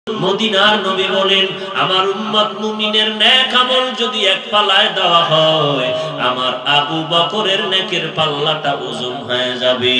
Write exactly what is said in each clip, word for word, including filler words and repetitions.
মদিনার নবী বলেন আমার উম্মত মুমিনের নেক আমল যদি এক পাল্লায় দেওয়া হয় আমার আবু বকরের নেকের পাল্লাটা ওজন হয়ে যাবে।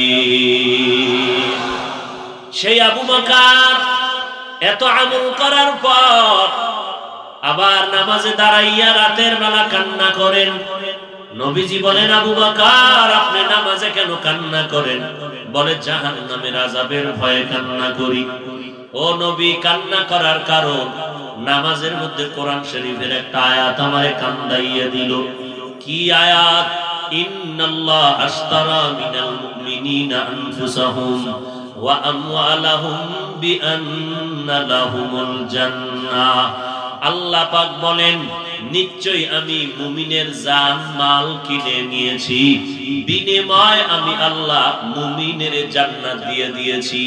সেই আবু বকর এত আমল করার পর আবার নামাজে দাঁড়াইয়া রাতের বেলা কান্না করেন। নবীজি বলেন আবু বকর আপনি নামাজে কেন কান্না করেন? বলে জাহান্নামের আযাবের ভয়ে কান্না করি। ও নবী কান্না করার কারণ নামাজের মধ্যে কোরআন শরীফের একটা আয়াত আমারে কান্দাইয়া দিল। কি আয়াত? ইন্নাল্লাহ আশতারা মিনাল মুমিনিনা আনফুসাহুম ওয়া আমওয়ালাহুম বিআন্না লাহুমুল জান্নাহ। আল্লাহ পাক বলেন নিশ্চয়ই আমি মুমিনের জান মাল কিনে নিয়েছি, বিনিময়ে আমি আল্লাহ মুমিনের জান্নাত দিয়ে দিয়েছি।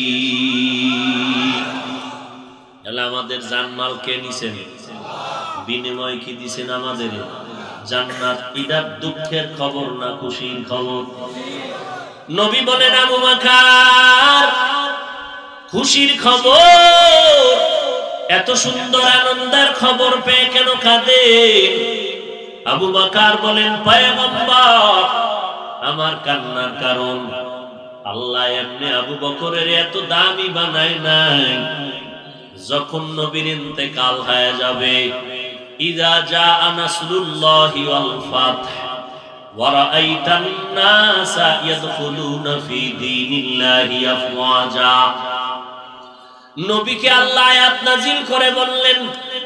তাহলে আমাদের জান মাল কে নিছেন? বিনিময়ে কি দিছেন? আমাদের জান্নাত। এটা দুঃখের খবর না খুশির খবর? নবী বলেন আবু বকর খুশির খবর, এত সুন্দর আনন্দের খবর পেয়ে কেন কাঁদেন? আবু বকর বলেন পয়গম্বর আমার কান্নার কারণ আল্লাহ এমনি আবু বকরের এত দামি বানায় নাই। যখন নবীর ইন্তেকাল হয়ে যাবে, ইযা জাআ নাসরুল্লাহি ওয়াল ফাতহ ওয়া রাআইতান নাসা ইয়াদখুলুনা ফি দীনিল্লাহি আফওয়াজা, নবীকে আল্লাহ আয়াত নাযিল করে বললেন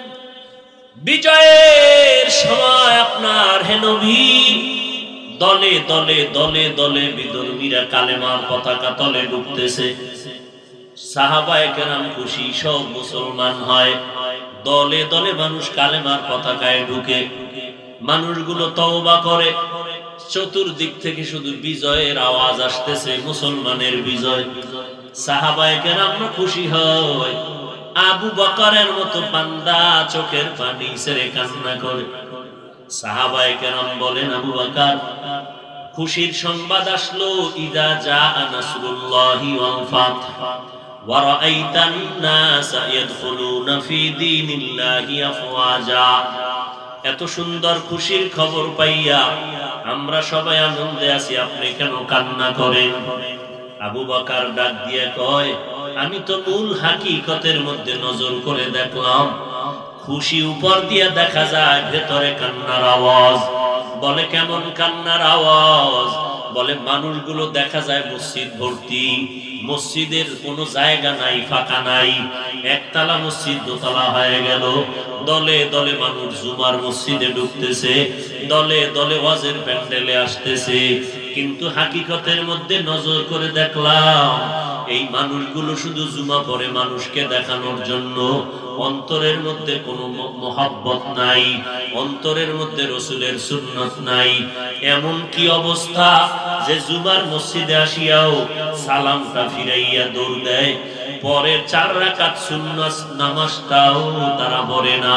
বিজয়ের সময় আপনার হে নবী দলে দলে দলে দলে বিধর্মীরা কালেমার পতাকা তলে ঢুকতেছে। সাহাবায়ে কেরাম খুশি, সব মুসলমান হয়, দলে দলে মানুষ কালেমার পতাকায় ঢুকে, মানুষগুলো তওবা করে, চতুর্দিক থেকে শুধু বিজয়ের আওয়াজ আসতেছে, মুসলমানের বিজয়। সাহাবায়ে কেরাম খুশি হয়, আবু বকরের মতো বান্দা চোখের পানি ছেড়ে কান্না করে। সাহাবায়ে কেরাম বলেন আবু বকর খুশির সংবাদ আসলো, ইযা জাআ নাসরুল্লাহি ওয়াল ফাতহ ওয়া রাআইতান নাসা ইয়াদখুলুনা ফি দীনিল্লাহি আফওয়াজা। এত সুন্দর খুশির খবর পাইয়া আমরা সবাই আনন্দে আছি, আপনি কেন কান্না করেন? আবু বকর ডাক দিয়ে কয় আমি তো মূল হাকিকতের মধ্যে নজর করে দেখলাম, খুশি উপর দিয়ে দেখা যায়, ভেতরে কান্নার আওয়াজ। বলে কেমন কান্নার আওয়াজ? বলে মানুষগুলো দেখা যায় মসজিদ ভর্তি, মসজিদের কোনো জায়গা নাই, ফাঁকা নাই, একতলা মসজিদ দোতলা হয়ে গেল, দলে দলে মানুষ জুমার মসজিদে ঢুকতেছে, দলে দলে ওয়াজের প্যান্ডেলে আসতেছে। কিন্তু হাকিকতের মধ্যে নজর করে দেখলাম এই মানুষগুলো শুধু জুমা পড়ে মানুষকে দেখানোর জন্য, অন্তরের মধ্যে কোনো মহব্বত নাই, অন্তরের মধ্যে রাসূলের সুন্নাত নাই। এমন কি অবস্থা যে জুমার মসজিদে আসিয়াও সালামটা ফিরাইয়া দৌড় দেয়, পরের চার রাকাত সুন্নাত নামাজটাও তারা পড়ে না।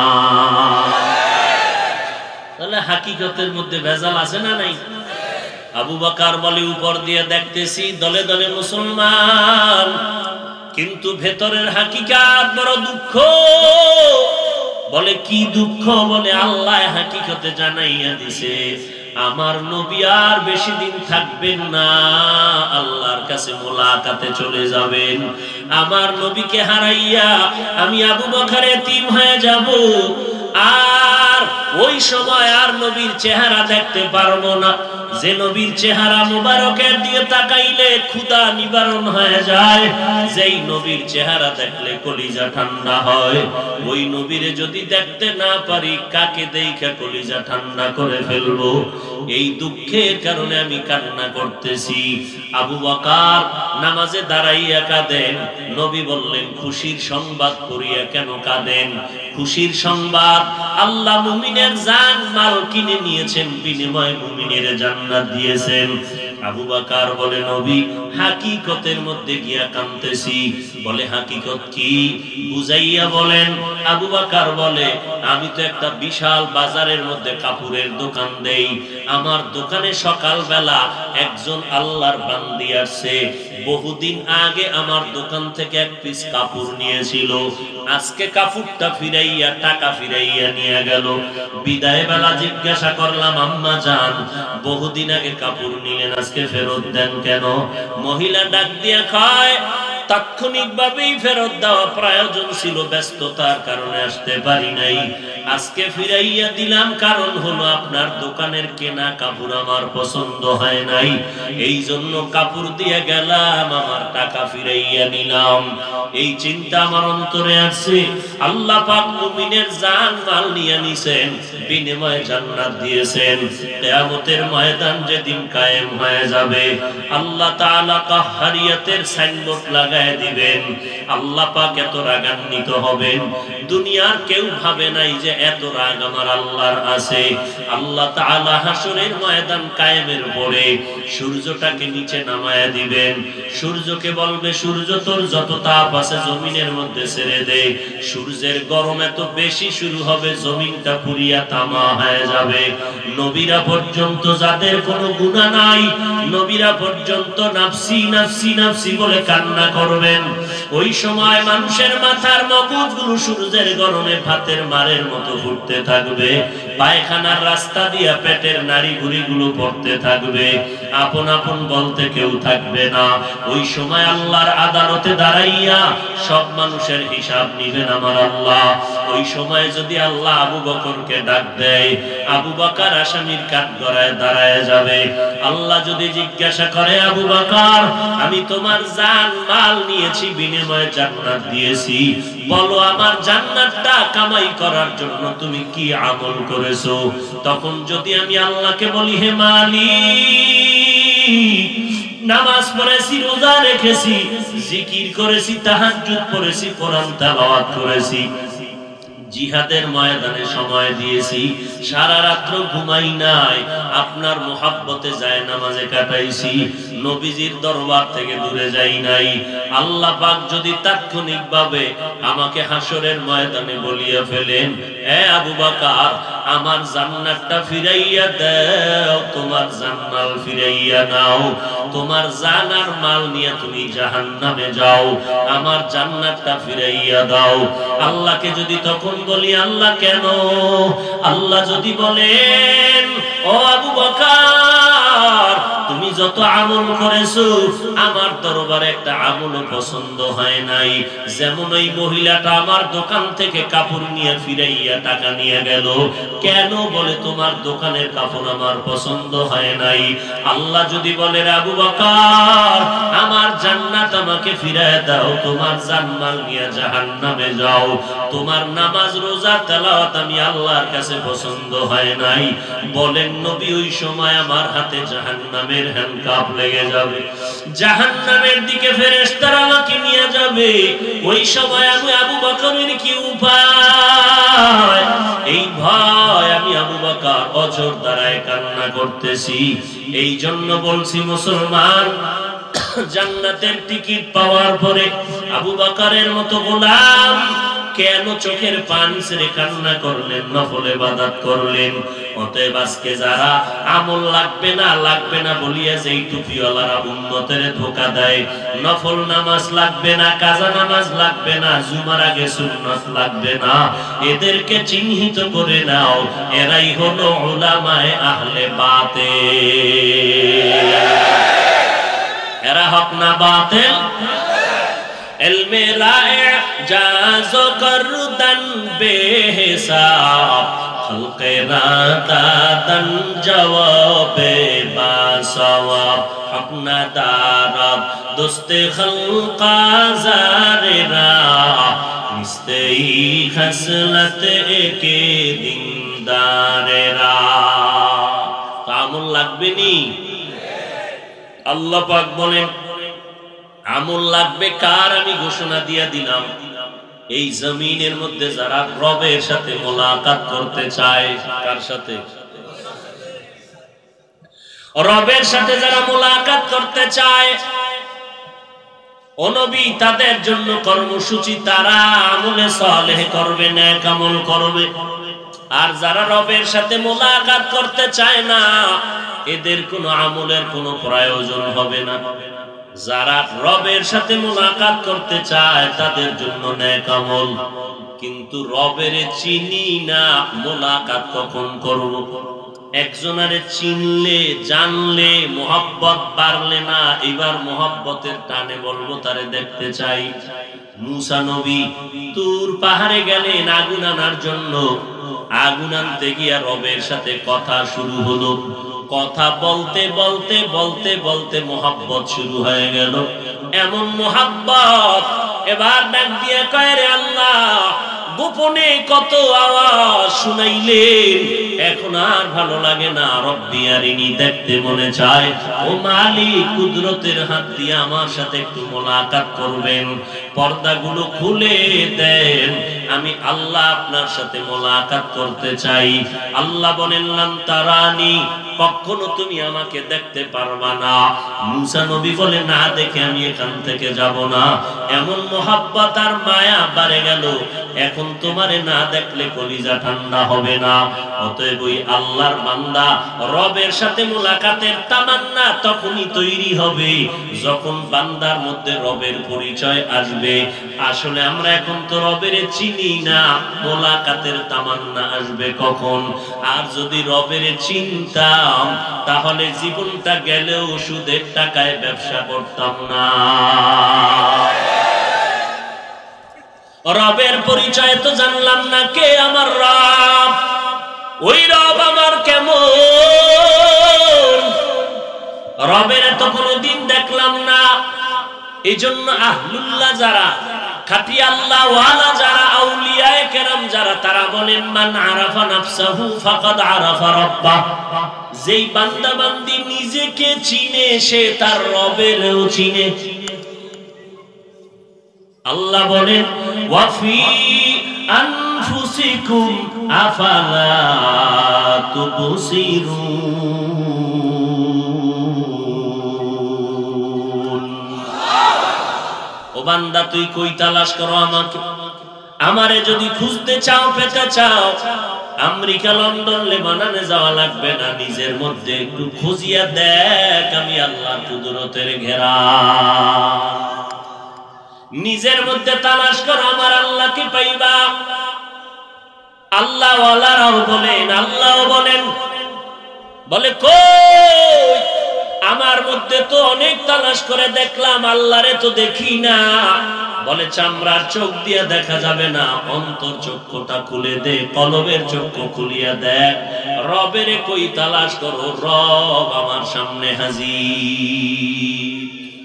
তাহলে হাকিকতের মধ্যে ভেজাল আছে না নাই? আবু বকর বলে উপর দিয়ে দেখতেছি দলে দলে মুসলমান, কিন্তু ভেতরের হাকিকত বড় দুঃখ। বলে কি দুঃখ? বলে আল্লাহ হাকিকতে জানাইয়া দিছে আমার নবী আর বেশি দিন থাকবেন না, আল্লাহর কাছে মোলাকাতে চলে যাবেন। আমার নবীকে হারাইয়া আমি আবু বকর এতিম হয়ে যাব, আর ওই সময় আর নবীর চেহারা দেখতে পারবো না। যে নবীর চেহারা মুবারকের দিকে তাকাইলে ক্ষুধা নিবারণ হয়ে যায়, যেই নবীর চেহারা দেখলে কলিজা ঠান্ডা হয়, ওই নবীরে যদি দেখতে না পারি কাকে দেখে কলিজা ঠান্ডা করে ফেলবো? এই দুঃখের কারণে আমি কান্না করতেছি। আবু বকর নামাজে দাঁড়াইয়া কাঁদেন। নবী বললেন খুশির সংবাদ করিয়া কেন কাঁদেন? খুশির সংবাদ আল্লাহ মুমিনের জান মাল কিনে নিয়েছেন, বিনিময়ে মুমিনের জান্নাত দিয়েছেন। আবু বকর বলে নবী হাকিকতের মধ্যে গিয়া কাঁদতেছি। বলে হাকিকত কি? বুঝাইয়া বলেন। আবু বকর বলে আমি তো একটা বিশাল বাজারের মধ্যে কাপড়ের দোকান দেই, আমার দোকানে সকালবেলা একজন আল্লাহর বান্দি আসছে, বহুদিন আগে আমার দোকান থেকে এক পিস কাপড় নিয়েছিল, আজকে কাপড়টা ফিরাইয়া টাকা ফিরাইয়া নিয়ে গেল। বিদায় বেলা জিজ্ঞাসা করলাম আম্মা জান, বহুদিন আগে কাপড় নিলেন, আজকে ফেরত দেন কেন? মহিলা ডাক দিয়া কয় তাৎক্ষণিকভাবেই ফেরত দেওয়া প্রয়োজন ছিল, ব্যস্ততার কারণে আসতে পারি নাই, আজকে ফিরাইয়া দিলাম, কারণ হলো আপনার দোকানের কেনা কাপড় আমার পছন্দ হয় নাই, এই জন্য কাপড় দিয়ে গেলাম, আমার টাকা ফিরাইয়া নিলাম। এই চিন্তা আমার অন্তরে আসছে। আল্লাহ পাক মুমিনের জান মাল নিয়ে নিছেন, বিনিময়ে জান্নাত দিয়েছেন। কিয়ামতের ময়দান যেদিন কায়েম হয়ে যাবে, আল্লাহ তাআলা কাহ্হারিয়াতের সাইনবোর্ড লাগায় দিবেন। আল্লাহ পাক এত রাগান্বিত হবেন, দুনিয়ার কেউ ভাবে নাই যে এত রাগ আমার আল্লাহর আছে। আল্লাহ তাআলা হাসরের ময়দান কায়েমের পরে সূর্যটাকে নিচে নামায়া দিবেন, সূর্যকে বলবে সূর্য তোর যত তাপ আছে জমিনের মধ্যে ছেড়ে দে। সূর্যের গরম এত বেশি শুরু হবে, জমিনটা পুরিয়া তামা হয়ে যাবে। নবীরা পর্যন্ত, যাদের কোনো গুনাহ নাই, নবীরা পর্যন্ত নাফসি নাফসি নাফসি বলে কান্না করবেন। ওই সময় মানুষের মাথার মগজগুলো সূর্যের গরমে ভাতের মারের মতো ঘুরতে থাকবে, পায়খানার রাস্তা দিয়া পেটের নাড়ি গুড়িগুলো পড়তে থাকবে, আপন আপন বলতে কেউ থাকবে না। ওই সময় আল্লাহর আদালতে দাঁড়াইয়া সব মানুষের হিসাব নিবেন আমার আল্লাহ। ওই সময় যদি আল্লাহ আবু বকরকে ডাক দেয়, আবু বকর আসামির কাঠগড়ায় দাঁড়ায় যাবে। আল্লাহ যদি জিজ্ঞাসা করে আবু বকর আমি তোমার জান মাল নিয়েছি, বিনিময়ে জান্নাত দিয়েছি, বলো আমার জান্নাতটা কামাই করার জন্য তুমি কি আমল করেছো? তখন যদি আমি আল্লাহকে বলি হে মালিক, নামাজ পড়েছি, রোজা রেখেছি, জিকির করেছি, তাহাজ্জুদ পড়েছি, কোরআন তেলাওয়াত করেছি, জিহাদের ময়দানে সময় দিয়েছি, সারা রাত্র ঘুমাই নাই, আপনার মোহাব্বতে যায় নামাজে কাটাইছি, নবীজির দরবার থেকে দূরে যাই নাই, আল্লাহ পাক যদি তাৎক্ষণিকভাবে আমাকে হাসরের ময়দানে বলিয়া ফেলেন এ আবু বকর আমার জান্নাতটা ফিরাইয়া দাও, তোমার জান্নাত ফিরাইয়া নাও, তোমার জান আর মাল নিয়ে তুমি জাহান্নামে যাও, আমার জান্নাতটা ফিরাইয়া দাও। আল্লাহকে যদি তখন বলি আল্লাহ কেন? আল্লাহ যদি বলেন ও আবু বকর তুমি যত আমল করেছো আমার দরবারে একটা আমলও পছন্দ হয় নাই, যেমন ওই মহিলাটা আমার দোকান থেকে কাপড় নিয়ে ফিরাইয়া টাকা নিয়ে গেল, কেন? বলে তোমার দোকানের কাপড় আমার পছন্দ হয় নাই। আল্লাহ যদি বলে আবু বকর আমার জান্নাত আমাকে ফিরায় দাও, তোমার জান্নাত নিয়ে জাহান্নামে যাও, তোমার নামাজ রোজা তেলাওয়াত আমি আল্লাহর কাছে পছন্দ হয় নাই, বলেন নবী ওই সময় আমার হাতে জাহান্নামের হ্যান্ডকাপ লেগে যাবে, জাহান্নামের দিকে ফেরেশতারা আমাকে নিয়ে যাবে। ওই সময় আমি আবু বকরের কি উপায়? এই ভয় আমি আবু বকর অঝর দাঁড়ায় কান্না করতেছি। এই জন্য বলছি মুসলমান, জান্নাতের টিকিট পাওয়ার পরে আবু বকরের মতো গোলাম কেন চোখের পানি ছেড়ে কান্না করলেন, নফল ইবাদত করলেন? অতএব আজকে যারা আমল লাগবে না লাগবে না বলিয়া যেই টুপিওয়ালারা উম্মতের ধোঁকা দেয়, নফল নামাজ লাগবে না, কাজা নামাজ লাগবে না, জুমার আগে সুন্নাত লাগবে না, এদেরকে চিহ্নিত করে নাও, এরাই হলো উলামায়ে আহলে বাতিল। এরা হক না বাতিল? ইলমে রায়ে জাজো করদান বেহিসাব, খলকে রাদাদান জওয়াবে বাসওয়াব, হক না দারাব দোস্তে খলকা জারেরা, নিস্তেই খসলত একে দিনদারেরা। আমল লাগবে নি? আল্লাহ পাক বলেন আমল লাগবে কার? আমি ঘোষণা দিয়া দিলাম, এই জমিনের মধ্যে যারা রবের সাথে মোলাকাত করতে চায়। কার সাথে? রবের সাথে যারা মোলাকাত করতে চায়, ও নবী তাদের জন্য কর্মসূচি, তারা আমলে সালেহ করবে, নেক আমল করবে। আর যারা রবের সাথে মোলাকাত করতে চায় না, এদের কোনো আমলের কোনো প্রয়োজন হবে না। যারা রবের সাথে মোলাকাত করতে চায় তাদের জন্য নেক আমল। কিন্তু রবের চিনি না, মোলাকাত কখন করব? একজনারে চিনলে জানলে মোহাব্বত বাড়লে না, এবার মোহাব্বতের টানে বলবো তারে দেখতে চাই। মুসা নবী তুর পাহাড়ে গেলেন আগুন আনার জন্য। আগুন আনতে গিয়া রবের সাথে কথা শুরু হলো। কথা বলতে বলতে বলতে বলতে মোহাব্বত শুরু হয়ে গেল। এমন মোহাব্বত, এবার ডাক দিয়ে কয়, রে আল্লাহ, গোপনে কত আওয়াজ শুনাইলেন, এখন আর ভালো লাগে না, রব্বি আরিনি, দেখতে মনে চায়। ও মালিক, কুদরতের হাত দিয়ে আমার সাথে একটু মোলাকাত করবেন, পর্দাগুলো খুলে দেন, আমি আল্লাহ আপনার সাথে মোলাকাত করতে চাই। আল্লাহ বলেন, লান তারানি, কখনো তুমি আমাকে দেখতে পারবা না। মুসা নবী বলে, না দেখে আমি এখান থেকে যাব না। এমন মোহাব্বত আর মায়া বাড়ে গেল, এখন তোমারে না দেখলে কলিজা ঠান্ডা হবে না। অতএব ওই আল্লাহর বান্দা রবের সাথে মোলাকাতের তামান্না তখনই তৈরি হবে যখন বান্দার মধ্যে রবের পরিচয় আসবে। আসলে আমরা এখন তো রবের চিনি না, মোলাকাতের তামান্না আসবে কখন? আর যদি রবের চিনতাম তাহলে জীবনটা গেলেও সুদের টাকায় ব্যবসা করতাম না। রবের পরিচয় তো জানলাম না, কে আমার রব, ওই রব আমার কেমন, রবের তো কোনোদিন দেখলাম না। এই জন্য আহলুল্লাহ যারা, খাঁটি আল্লাহ ওয়ালা যারা, আউলিয়ায়ে কেরাম যারা, তারা বলেন, মান আরাফা নাফসাহু ফাকাদ আরাফা রাব্বাহ। যেই বান্দা বান্দি নিজেকে চিনে সে তার রবেরও চিনে। আল্লাহ বলেন, ওয়া ফি আনফুসিকুম আফালা তুবসিরুন। ও বান্দা, তুই কই তালাশ করো আমাকে? আমারে যদি খুঁজতে চাও, পেতে চাও, আমেরিকা, লন্ডন, লেবাননে যাওয়া লাগবে না, নিজের মধ্যে একটু খুঁজিয়া দেখ, আমি আল্লাহর কুদরতের ঘেরা। নিজের মধ্যে তালাশ করো, আমার আল্লাহকে পাইবা। আল্লাহ ওয়ালারাও বলেন, আল্লাহও বলেন, বলে কই আমার মধ্যে তো অনেক তালাশ করে দেখলাম, আল্লাহরে তো দেখি না। বলে, চামড়ার চোখ দিয়ে দেখা যাবে না, অন্তর চক্ষুটা খুলে দে, কলবের চক্ষু খুলিয়া দেখ, রবের কই তালাশ করো, রব আমার সামনে হাজির।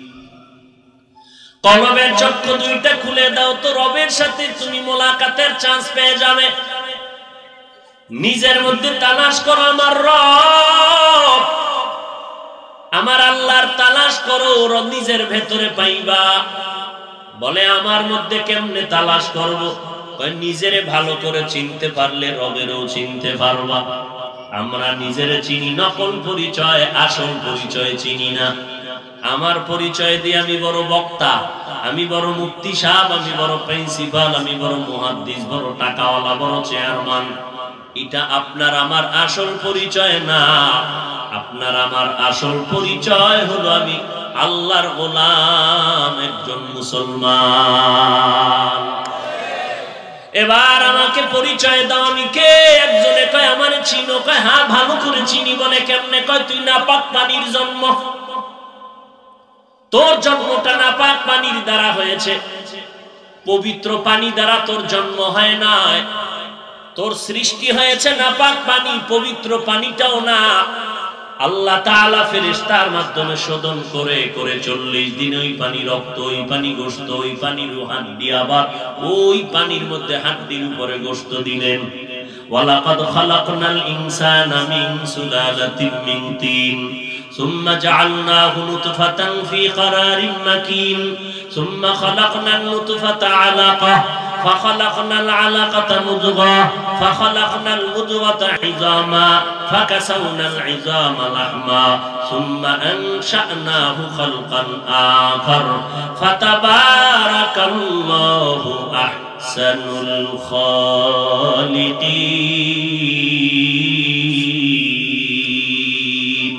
কলবের চক্ষু দুইটা খুলে দাও তো রবের সাথে তুমি মোলাকাতের চান্স পেয়ে যাবে। নিজের মধ্যে তালাশ করো, আমার রব, আমার আল্লাহর তালাশ করো, নিজের ভেতরে পাইবা। বলে, আমার মধ্যে কেমনে তালাশ করব? নিজেরে ভালো করে চিনতে পারলে রবেরও চিনতে পারবা। আমরা নিজেরে চিনি নকল পরিচয়, আসল পরিচয় চিনি না। আমার পরিচয় দিয়ে আমি বড় বক্তা, আমি বড় মুফতি সাহেব, আমি বড় প্রিন্সিপাল, আমি বড় মুহাদ্দিস, বড় টাকাওয়ালা, বড় চেয়ারম্যান। এটা আপনার আমার আসল পরিচয় না। আপনার আমার আসল পরিচয় হলো আমি আল্লাহর গোলাম, একজন মুসলমান। এবার আমাকে পরিচয় দাও, আমি কে? একজনে কয়, আমারে চিনো? কয়, হ্যাঁ ভালো করে চিনি। বলে, কেমনে? কয়, তুই নাপাক পানির জন্ম, তোর জন্মটা নাপাক পানির দ্বারা হয়েছে, পবিত্র পানি দ্বারা তোর জন্ম হয় নাই। তোর সৃষ্টি হয়েছে নাপাক পানি, পবিত্র পানিটাও না। আল্লাহ তাআলা ফেরেশতার মাধ্যমে শোধন করে করে চল্লিশ দিন ওই পানি রক্ত, ওই পানি গোশত, ওই পানির হাড্ডি, আবার ওই পানির মধ্যে হাড্ডির উপরে গোশত দিলেন। ওয়ালাকাদ খালাকনাল ইনসানা মিন সুলালাতিন মিন তিন সুম্মা জাআলনাহু নুতফাতান ফি ক্বারারিন মাকিন সুম্মা খালাকনান নুতফাতা আলাকা ফাখালাকনাল আলাকাতা মুযগা ফাখালাকনাল মুযগাতা ইযামা ফাকাসাউনাল ইযামা লাহমা সুম্মা আনশা'নাহু খালকান আখার ফাতাবারাকাল্লাহু আহসানুল খালিকিন।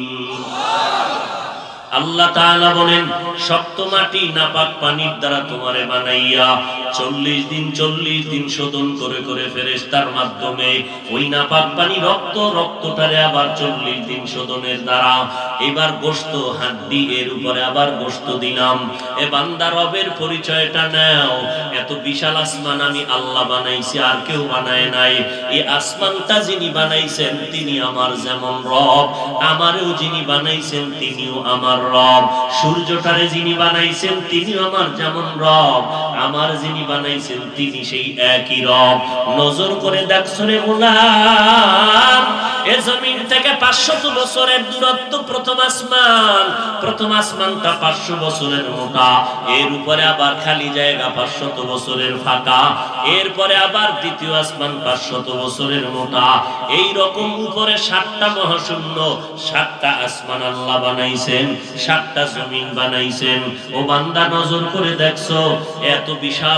আল্লাহ তাআলা বলেন শক্ত মাটি নাপাক পানির দ্বারা তোমারে বানাইয়া চল্লিশ দিন চল্লিশ দিন শোধন করে করে ফেরেশতার মাধ্যমে ওই নাপাক পানি রক্ত রক্তটারে আবার চল্লিশ দিন শোধনের দ্বারা এবার গোশত হাড্ডি এর উপরে আবার গোশত দিলাম। এ বান্দা রবের পরিচয়টা নাও। এত বিশাল আসমান আমি আল্লাহ বানাইছি, আর কেউ বানায় নাই। এই আসমানটা যিনি বানাইছেন তিনি আমার যেমন রব, আমারও যিনি বানাইছেন তিনিও আমার রব। সূর্যটারে যিনি বানাইছেন তিনিও আমার যেমন রব, আমার যিনি বানাইছেন তিনি সেই একই রব। নজর করে দেখছো রে গোলাম, এ জমিন থেকে পাঁচশত বছরের দূরত্ব প্রথম আসমান। প্রথম আসমানটা পাঁচশো বছরের মোটা, এর উপরে আবার খালি জায়গা পাঁচশত বছরের ফাঁকা, এরপরে আবার দ্বিতীয় আসমান পাঁচশত বছরের মোটা। এই রকম উপরে সাতটা মহাশূন্য, সাতটা আসমান আল্লাহ বানাইছেন, সাতটা জমিন বানাইছেন। ও বান্দা নজর করে দেখছো, এত বিশাল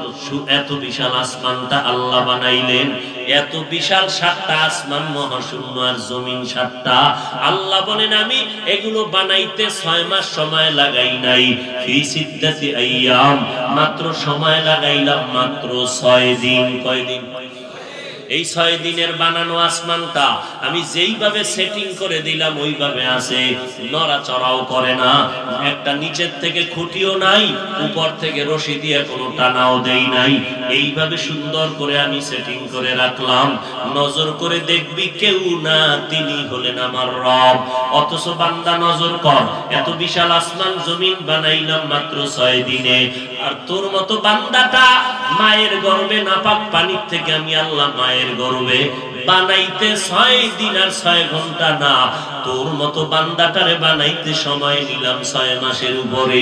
এত বিশাল আসমানটা আল্লাহ বানাইলেন, এত বিশাল সাতটা আসমান মহাশূন্য আর জমিন সাতটা। আল্লাহ বলেন আমি এগুলো বানাইতে ছয় মাস সময় লাগাই নাই, ফি সিদ্দাতি আইয়াম, মাত্র সময় লাগাইলাম মাত্র ছয় দিন। কয় দিন? এই ছয় দিনের বানানো আসমানটা আমি যেইভাবে সেটিং করে দিলাম ওইভাবে আছে, নড়াচড়াও করে না, একটা নিচের থেকে খুঁটিও নাই, উপর থেকে রশি দিয়ে কোনো টানাও দেই নাই। এইভাবে সুন্দর করে আমি সেটিং করে রাখলাম। নজর করে দেখবি কেউ না, তিনি হলেন আমার রব। অথচ বান্দা নজর কর, এত বিশাল আসমান জমিন বানাইলাম মাত্র ছয় দিনে। আর তোর মতো বান্দাটা মায়ের গর্ভে নাপাক পানির থেকে আমি আল্লাহ মায়ের গর্ভে বানাইতে ছয় দিন আর ছয় ঘন্টা না, তোর মতো বান্দাটারে বানাইতে সময় নিলাম ছয় মাসের উপরে।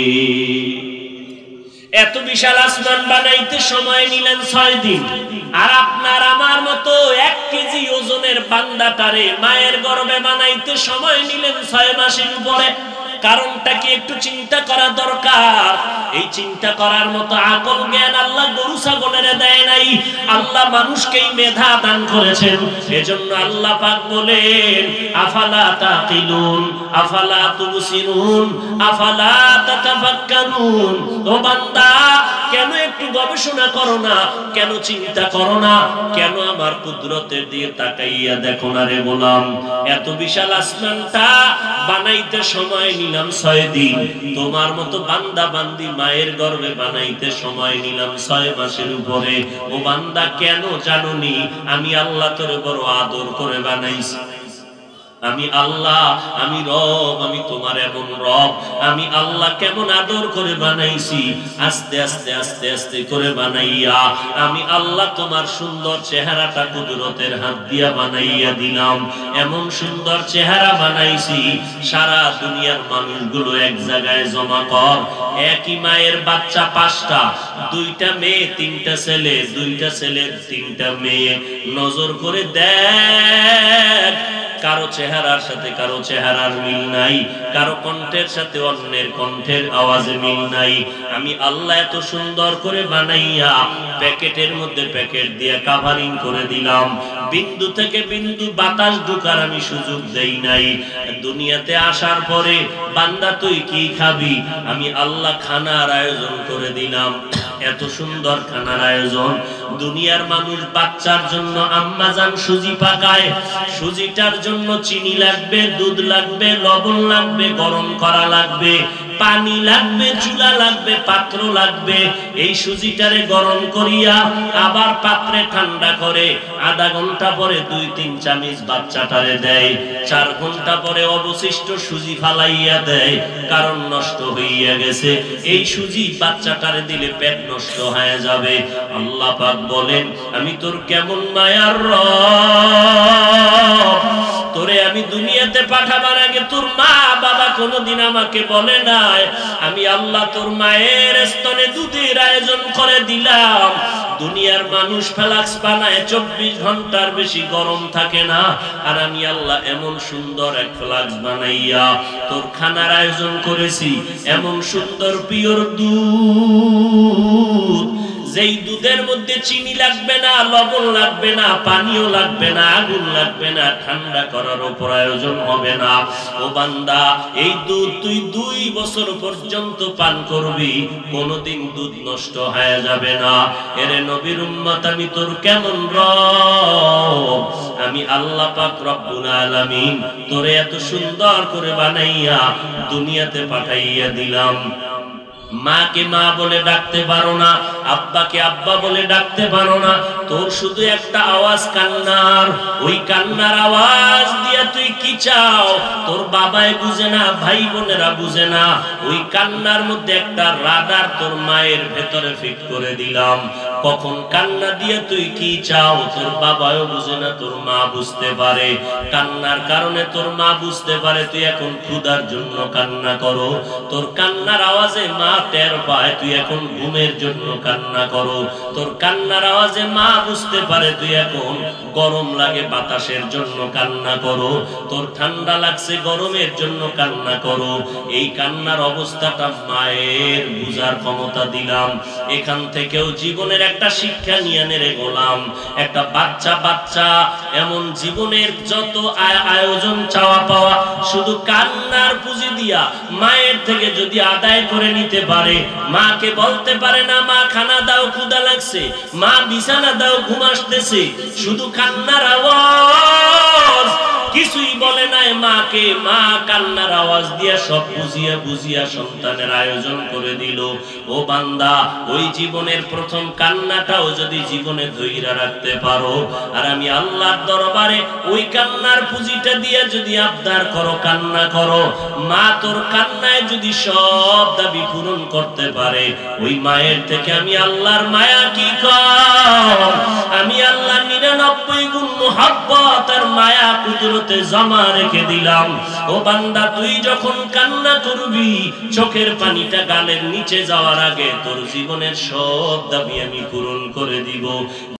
এত বিশাল আসমান বানাইতে সময় নিলেন ছয় দিন, আর আপনার আমার মতো এক কেজি ওজনের বান্দাটারে মায়ের গর্ভে বানাইতে সময় নিলেন ছয় মাসের উপরে। কারণটা কি একটু চিন্তা করা দরকার। এই চিন্তা করার মতো আকল জ্ঞান আল্লাহ গরু ছাগলের দেয় নাই, আল্লাহ মানুষকেই মেধা দান করেছেন। এজন্য আল্লাহ পাক বলেন আফালা তাকিলুন আফালা তুবসিরুন আফালা তাতাফাক্কারুন। ও বান্দা, কেন একটু গবেষণা করো না, কেন চিন্তা করো না, কেন আমার কুদরতের দিয়ে তাকাইয়া দেখো না রে গোলাম। এত বিশাল আসমানটা বানাইতে সময় নিলাম ছয় দিন, তোমার মতো বান্দা বান্দি মায়ের গর্ভে বানাইতে সময় নিলাম ছয় মাসের উপরে। ও বান্দা, কেন জানোনি আমি আল্লাহ তোরে বড় আদর করে বানাইছি। আমি আল্লাহ, আমি রব, আমি তোমার এমন রব। আমি আল্লাহ কেমন আদর করে বানাইছি, আস্তে আস্তে আস্তে আস্তে করে বানাইয়া আমি আল্লাহ তোমার সুন্দর চেহারাটা কুদরতের হাত দিয়া বানাইয়া দিলাম। এমন সুন্দর চেহারা বানাইছি, সারা দুনিয়ার মানুষগুলো এক জায়গায় জমা কর। একই মায়ের বাচ্চা পাঁচটা, দুইটা মেয়ে তিনটা ছেলে, দুইটা ছেলে তিনটা মেয়ে। নজর করে দেখ, কারো চেহারার সাথে কারো চেহারার মিল নাই, কারো কণ্ঠের সাথে অন্যের কণ্ঠের আওয়াজে মিল নাই। আমি আল্লাহ এত সুন্দর করে বানাইয়া প্যাকেটের মধ্যে প্যাকেট দিয়ে কাভারিং করে দিলাম। বিন্দু থেকে বিন্দু বাতাস ঢোকার আমি সুযোগ দেই নাই। দুনিয়াতে আসার পরে বান্দা তুই কি খাবি, আমি আল্লাহ খানার আয়োজন করে দিলাম। এত সুন্দর খানার আয়োজন। দুনিয়ার মানুষ বাচ্চার জন্য আম্মা জান সুজি পাকায়, সুজিটার জন্য চিনি লাগবে, দুধ লাগবে, লবণ লাগবে, গরম করা লাগবে, পানি লাগবে, চুলা লাগবে, পাত্র লাগবে। এই সুজিটারে গরম করিয়া আবার পাত্রে ঠান্ডা করে আধা ঘন্টা পরে দুই তিন চামচ বাচ্চাটারে দেয়। চার ঘন্টা পরে অবশিষ্ট সুজি ফালাইয়া দেয়, কারণ নষ্ট হইয়া গেছে। এই সুজি বাচ্চাটারে দিলে পেট নষ্ট হয়ে যাবে। আল্লাহ পাক বলেন আমি তোর কেমন মায়ার রব, তোরে আমি দুনিয়াতে পাঠাবার আগে তোর মা বাবা কোনোদিন আমাকে বলে নাই আমি আল্লাহ তোর মায়ের স্তনে দুধের আয়োজন করে দিলাম। দুনিয়ার মানুষ ফ্লাক্স বানায় চব্বিশ ঘন্টার বেশি গরম থাকে না, আর আমি আল্লাহ এমন সুন্দর এক ফ্লাক্স বানাইয়া তোর খানার আয়োজন করেছি। এমন সুন্দর পিওর দুধ, যেই দুধের মধ্যে চিনি লাগবে না, লবণ লাগবে না, পানিও লাগবে না, আগুন লাগবে না, ঠান্ডা করার উপর আয়োজন হবে না। ও বান্দা, এই দুধ তুই দুই বছর পর্যন্ত পান করবি, কোনোদিন দুধ নষ্ট হয়ে যাবে না। এরে নবীর উম্মত, আমি তোর কেমন রব, আমি আল্লাহ পাক রব্বুল আলামিন তোরে এত সুন্দর করে বানাইয়া দুনিয়াতে পাঠাইয়া দিলাম। মাকে মা বলে ডাকতে পারো না, আব্বাকে আব্বা বলে ডাকতে পারো না, তোর শুধু একটা আওয়াজ কান্নার। ওই কান্নার আওয়াজ দিয়া তুই কি চাও তোর বাবাই বুঝে না, ভাই বোনেরা বুঝে না। ওই কান্নার মধ্যে একটা রাডার তোর মায়ের ভেতরে ফিট করে দিলাম। কখন কান্না দিয়ে তুই কি চাও তোর বাবাও বুঝে না, তোর মা বুঝতে পারে। কান্নার কারণে তোর মা বুঝতে পারে তুই এখন ক্ষুধার জন্য কান্না করো। তোর কান্নার আওয়াজে মা টের পায় তুই এখন ঘুমের জন্য কান্না করো। তোর কান্নার আওয়াজে মা বুঝতে পারে তুই এখন গরম লাগে বাতাসের জন্য কান্না করো। তোর ঠান্ডা লাগছে গরমের জন্য কান্না করো। এই কান্নার অবস্থাটা মায়ের বুঝার ক্ষমতা দিলাম। এখান থেকেও জীবনের একটা শিক্ষা নিয়ে নেরে গোলাম। একটা বাচ্চা বাচ্চা এমন জীবনের যত আয়োজন চাওয়া পাওয়া শুধু কান্নার পুঁজি দিয়া মায়ের থেকে যদি আদায় করে নিতে পারে, মাকে বলতে পারে না মা খানা দাও ক্ষুধা লাগছে, মা বিছানা দাও ঘুম আসতেছে, শুধু কান্নার আওয়াজ, কিছুই বলে নাই মাকে। মা কান্নার আওয়াজ দিয়া সব বুঝিয়া বুঝিয়া সন্তানের আয়োজন করে দিল। ও বান্দা, ওই জীবনের প্রথম কান্নাটাও যদি জীবনে ধইরা রাখতে পারো, আর আমি আল্লাহর দরবারে ওই কান্নার পুঁজিটা দিয়া যদি আবদার করো, কান্না করো, মা তোর কান্নায় যদি সব দাবি পূরণ করতে পারে, ওই মায়ের থেকে আমি আল্লাহর মায়া কি কম। আমি আল্লাহ নিরানব্বই গুণ মুহাব্বত আর মায়া কুদরতে জমা রেখে দিলাম। ও বান্দা, তুই যখন কান্না করবি, চোখের পানিটা গালের নিচে যাওয়ার আগে তোর জীবনের সব দাবি আমি পূরণ করে দিব।